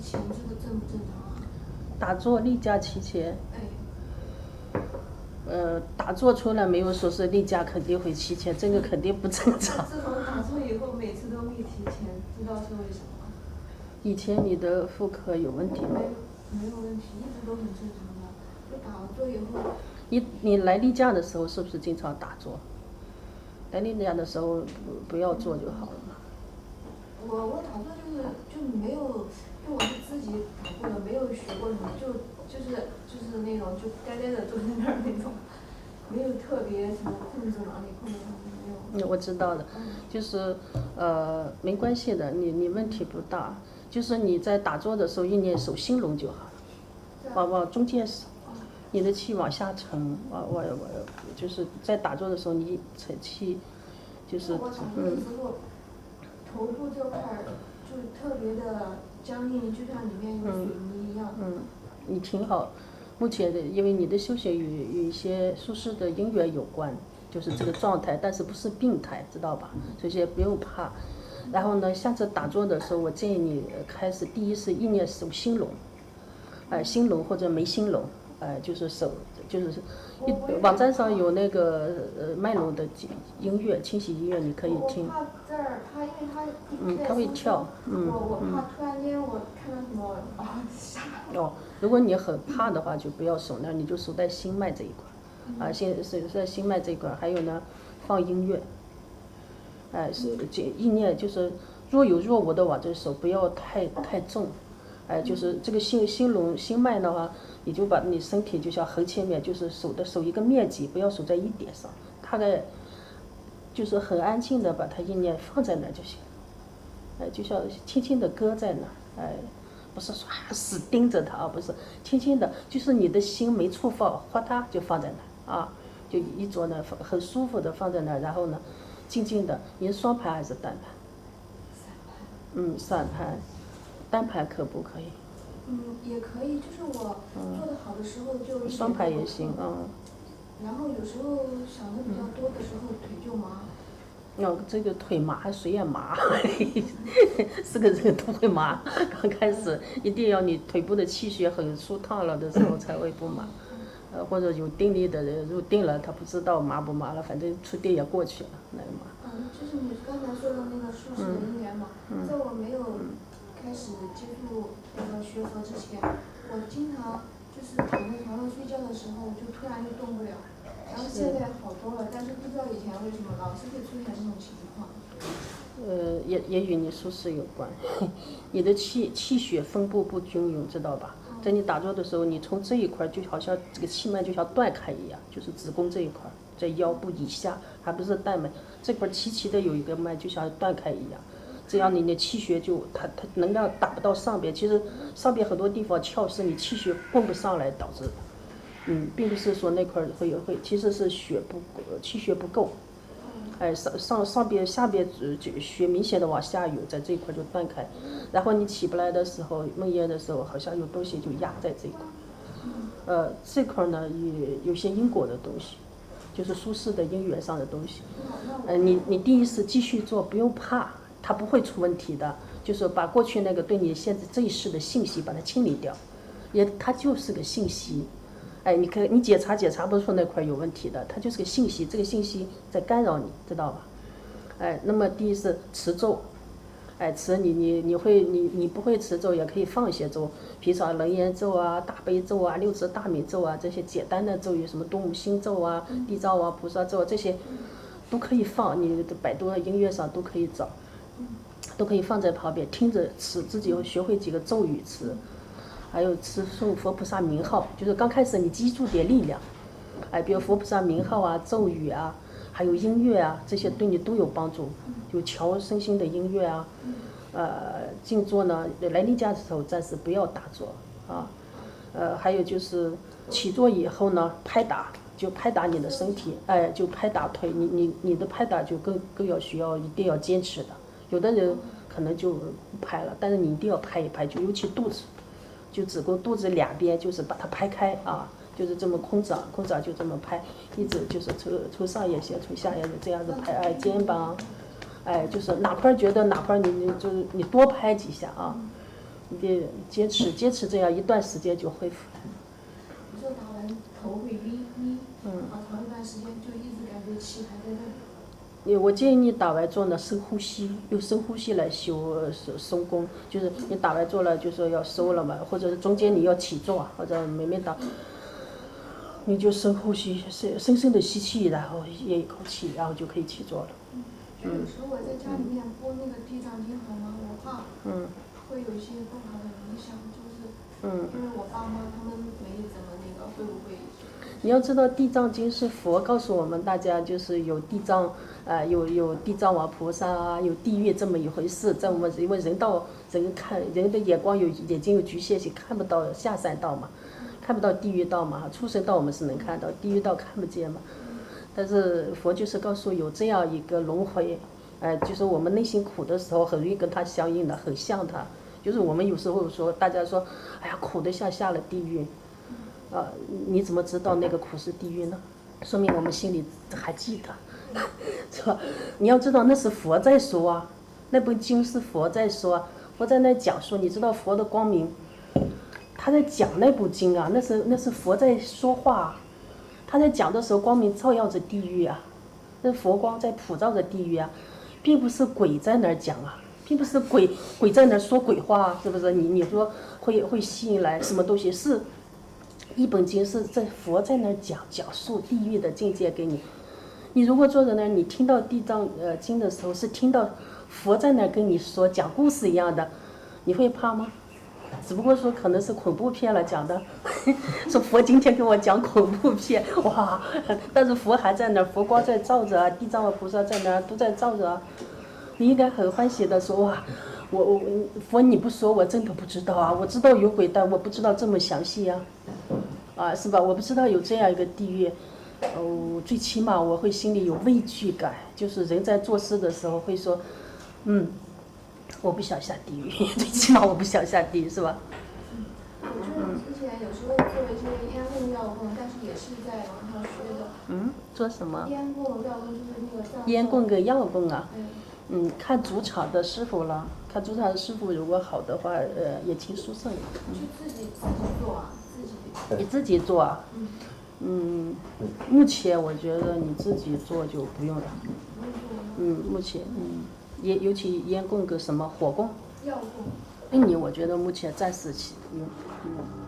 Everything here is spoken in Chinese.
前，这个正不正常啊？ 打坐例假期前。 哎。 打坐从来没有说是例假肯定会提前，这个肯定不正常。 自从打坐以后，每次都没提前，知道是为什么吗？ 以前你的妇科有问题吗？ 没有问题，一直都很正常的。就打了坐以后。 你来例假的时候是不是经常打坐？来例假的时候不要做就好了嘛。 我打坐就没有，就我是自己打过的，没有学过什么，就是那种就呆呆的坐在那儿那种，没有特别什么控制哪里控制哪里没有。 我知道的，就是没关系的，你问题不大，就是你在打坐的时候意念手心龙就好了，往中间手，你的气往下沉，就是在打坐的时候你沉气，就是我打坐的时候，头部这块就特别的僵硬，就像里面有水泥一样。 你挺好，目前的因为你的修行与一些舒适的因缘有关，就是这个状态，但是不是病态，知道吧？所以不用怕。然后呢，下次打坐的时候，我建议你开始第一是意念手心龙，心龙或者眉心龙，就是手就是网站上有那个脉龙的音乐，清晰音乐你可以听。 我怕这儿，因为它会跳。 我怕突然间我看到什么吓。 如果你很怕的话，就不要守那儿，你就守在心脉这一块，守在心脉这一块。还有呢，放音乐，意念就是若有若无的往这守，不要太重，就是这个心龙心脉的话，你就把你身体就像横切面，就是守一个面积，不要守在一点上，大概就是很安静的把它意念放在那就行，就像轻轻的搁在那，不是说死盯着它，不是轻轻的，就是你的心没处放，哗嗒就放在那啊，就一坐那很舒服的放在那，然后呢，静静的，你是双盘还是单盘？散盘，单盘可不可以？ 也可以，就是我做得好的时候就双盘也行然后有时候想的比较多的时候腿就麻。 这个腿麻谁也麻，是个人都会麻。刚开始一定要你腿部的气血很舒畅了的时候才会不麻，或者有定力的人入定了，他不知道麻不麻了，反正出定也过去了，那个麻。 就是你刚才说的那个舒适的因缘嘛，在我没有开始接触那个学佛之前，我经常就是躺在床上睡觉的时候就突然就动不了。然后现在好多了，但是不知道以前为什么老是会出现这种情况。 也与你舒适有关，你的气血分布不均匀，知道吧？在你打坐的时候，你从这一块就好像这个气脉就像断开一样，就是子宫这一块，在腰部以下，还不是带脉，这块齐齐的有一个脉，就像断开一样。这样你的气血就它能量打不到上边，其实上边很多地方窍是你气血供不上来导致的。并不是说那块会，其实是气血不够，上边下边血明显的往下有，在这一块就断开，然后你起不来的时候，梦魇的时候，好像有东西就压在这一块，这块呢也有些因果的东西，就是舒适的因缘上的东西，你第一是继续做，不用怕，它不会出问题的，就是把过去那个对你现在这一世的信息把它清理掉，它就是个信息。你检查不出那块有问题的，它就是个信息，这个信息在干扰你，知道吧？那么第一是持咒，持你不会持咒也可以放一些咒，平常楞严咒啊、大悲咒啊、六字大明咒啊这些简单的咒语，什么东母心咒啊、地藏王菩萨咒这些都可以放，你的百度音乐上都可以找，都可以放在旁边听着持，自己学会几个咒语持。还有持诵佛菩萨名号，就是刚开始你记住点力量，比如佛菩萨名号啊、咒语啊，还有音乐啊，这些对你都有帮助。有调身心的音乐啊，静坐呢，来例假的时候暂时不要打坐啊，还有就是起坐以后呢，拍打你的身体，就拍打腿，你的拍打就更要需要一定要坚持的。有的人可能就不拍了，但是你一定要拍一拍，就尤其肚子。就子宫肚子两边就是把它拍开啊，就是这么空掌就这么拍，一直就是从上也行，从下也这样子拍，肩膀，就是哪块觉得哪块你多拍几下啊， 你得坚持这样一段时间就恢复了。 你说打完头会晕，长一段时间就一直感觉气还在那里。 我建议你打完坐呢深呼吸，用深呼吸来松功，就是你打完坐了就说要收了嘛，或者是中间你要起坐，或者没打，你就深呼吸，深深的吸气，然后咽一口气，然后就可以起坐了。 有时候我在家里面播那个地藏经好吗？我怕会有一些不好的影响，就是因为我爸妈他们没怎么那个，会不会？ 你要知道，地藏经是佛告诉我们大家，就是有地藏有地藏王菩萨啊，有地狱这么一回事。在我们因为人的眼光眼睛有局限性，看不到下三道嘛，看不到地狱道嘛，畜生道我们是能看到，地狱道看不见嘛。但是佛就是告诉有这样一个轮回，就是我们内心苦的时候，很容易跟他相应的，很像他。就是我们有时候说，大家说，哎呀，苦得像下了地狱。你怎么知道那个苦是地狱呢？说明我们心里还记得，是吧？你要知道那是佛在说啊，那部经是佛在说，佛在那讲述。你知道佛的光明，他在讲那部经啊，那是佛在说话，他在讲的时候，光明照耀着地狱啊，那佛光在普照着地狱啊，并不是鬼在那儿讲啊，并不是鬼在那儿说鬼话啊，是不是？你说会吸引来什么东西？是。一本经是在佛在那儿讲述地狱的境界给你。你如果坐在那儿，你听到地藏经的时候，是听到佛在那儿跟你说讲故事一样的，你会怕吗？只不过说可能是恐怖片了讲的，说佛今天给我讲恐怖片，哇！但是佛还在那儿，佛光在照着啊，地藏王菩萨在那儿都在照着啊。你应该很欢喜的说哇，我佛你不说我真的不知道啊，我知道有鬼，但我不知道这么详细啊，是吧？我不知道有这样一个地狱，最起码我会心里有畏惧感，就是人在做事的时候会说，我不想下地狱，最起码我不想下地狱，是吧？ 我就是之前有时候做一些烟供药供，但是也是在网上学的。 做什么？ 烟供药供就是那个上。 烟供跟药供啊？看主场的师傅了，看主场的师傅如果好的话，也请殊胜。 就自己做啊， 你自己做啊？目前我觉得你自己做就不用了。目前尤其烟供个什么火供。 药供。 我觉得目前暂时不用。